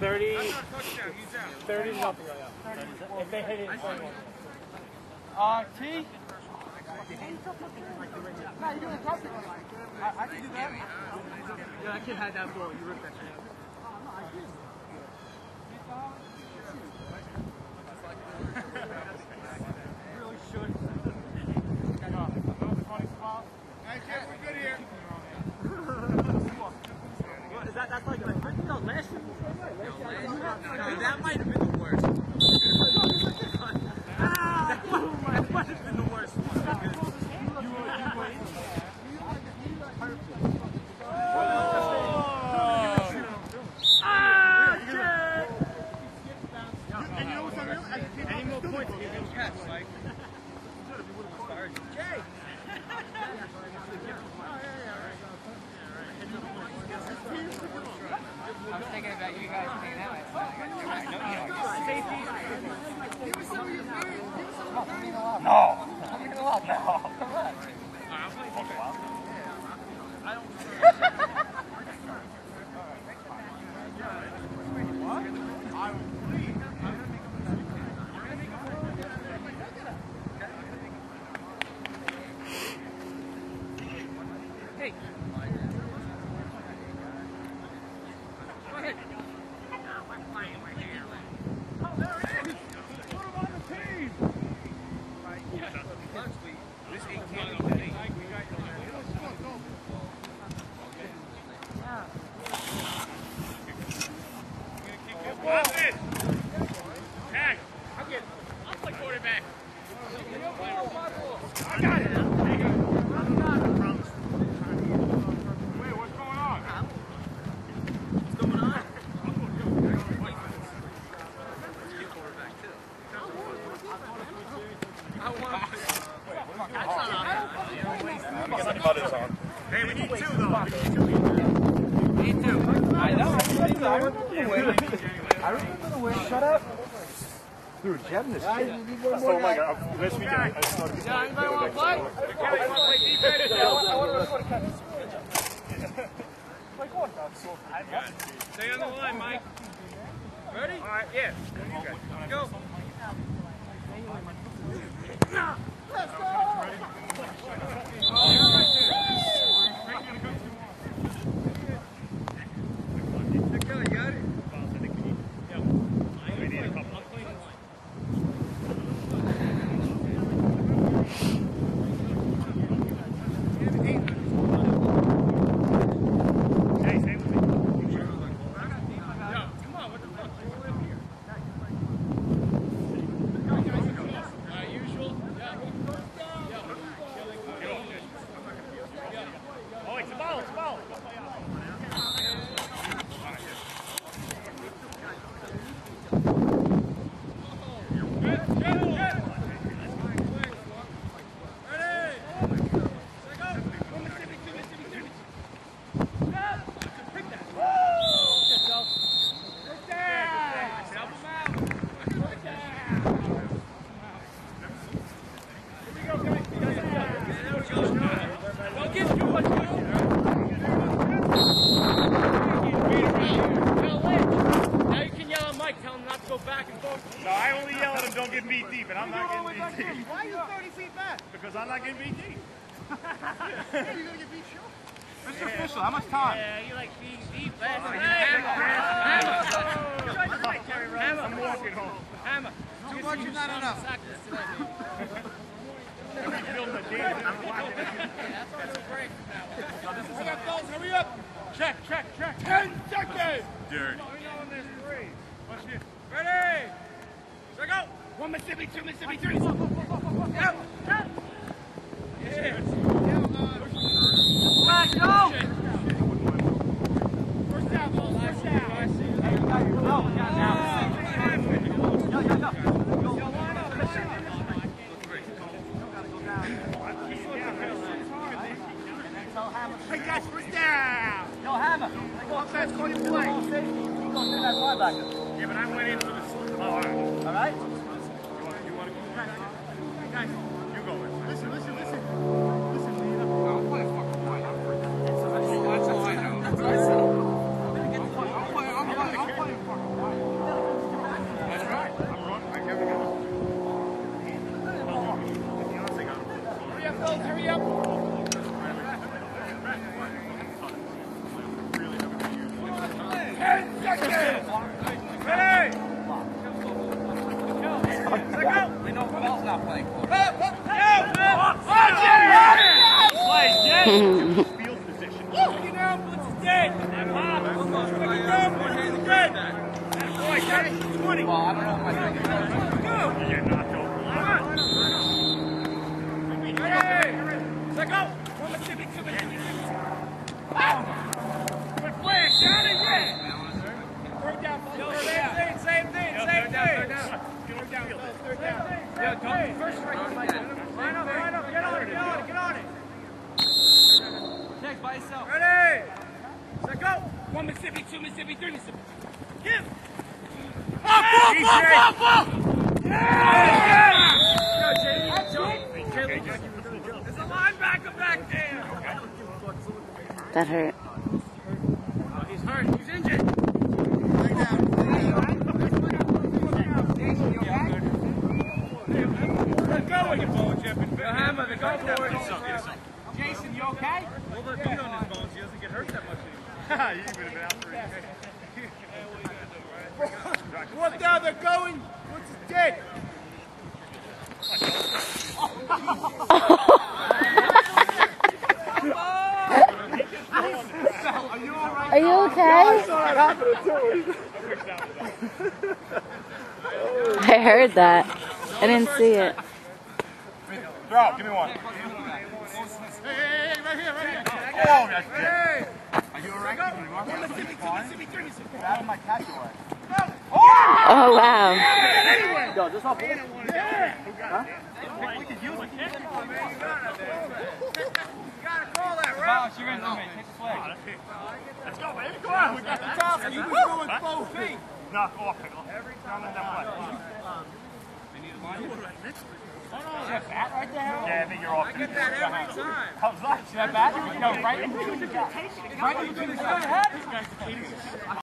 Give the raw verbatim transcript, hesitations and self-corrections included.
thirty, thirty nothing right now. If they hit it, it's uh, T? No, you're doing something. I, I can do that. Yeah, that kid had that ball. You ripped that shit. No, I did. Really should. Hey, Jeff, we're good here. What, is that, that's like, I think that was last year. No, that might have been the worst. Ah, that might have been the worst one. You were, you were in there. Ah, shit! And you know what's unreal? Any more points, you can catch, Mike. Jay! I was thinking about you guys hanging out. I know you don't. Safety. Give us some of your food. Give us some of your food. No. I'm going to go out now. Come on. I'll play defense. I don't. What? I would leave. Hey. Go ahead. Oh, there it is. Put him on the team. This eighteen on the team. Pop it. Tag. I'll get. I'll play quarterback. I got it. Wait, what's going on? What's going on? I want to. Hey, we need two though. We need two. I know. I remember the win. I remember the win. Shut up. Dude, Jem this kid. Oh my god. Last weekend I started. Yeah, anybody want to play? Kelly, you want to play defense? I want to catch. Play quarterback. Stay on the line, Mike. Ready? All right, yeah. Go. Let's go! You got it? Because I'm not getting beat deep. Yeah, you're going to get beat short. Mister Yeah. Official, how much time? Yeah, you like being deep last oh, night. Hammer! Hammer! Hammer! I'm walking home. Hammer! Too much is not enough. I'm building a game and I'm watching it. That's why we're breaking now. Hurry up, fellas, hurry up! Check, check, check. Ten seconds! Dirty. We know when there's three. Watch this. Ready! There go! One Mississippi, two Mississippi, three. Yep. Yep. Yeah. Let's go! First down, ball. First down. Hey, you got your go. Now. Yo, yo, yo. Go. Line up. Hey, guys, first down. Yo, Hammer. Go up fast, call your play. Go through that linebacker. Yeah, but I went into the... Oh, all right. All right? You want, you want to go? Guys, you go. Listen, listen, listen. Listen, lead up. I'll play a fucking line. I'm freaking. That's all I know. That's all I know. I'm playing, I'm playing, I'm playing fucking Hurry up. Ten seconds! Ready! We know who else not playing for. Field position. Look it down, blitz is dead. Look it down, blitz is dead. Boy, twenty. Well, I don't know if my thing is Go. You're not over. Ready? Set go. One Mississippi, two Mississippi. Good play. Got it, yeah. Third down. Same thing, same thing, same thing. Third down, third down. Yeah, don't first strike. Line up, line up. Get on it, get on it, get on it. Next, by yourself. Ready? Set go. One Mississippi, two Mississippi, three Mississippi. Give. Up, up, up, up, up. Yeah! There's a linebacker back there. That hurt. Oh, he's hurt. He's injured. Let's go with your bone, Jeff. The hammer, the go for it. Jason, you okay? Well, the beat on his bones, he doesn't get hurt that much anymore. You would have been out for a What's down, they're going. What's his dead? Are you okay? I saw it happen too. I heard that. I didn't see it. Throw, give me one. Hey, hey, hey, right here, right here. Oh, that's good. Are you alright? Out of my catch away. Oh, wow. Yo, just off. Yeah. Huh? We could use it. You gotta call that, right? You're going to take the flag. Let's go, baby. Come on. We got the top. You was going both feet. Knock off it. Every time. Is that bat right there? Yeah, I think you're off. I get that every time. How's that? Is that bat? No, right in between the guys. Right in between the guys.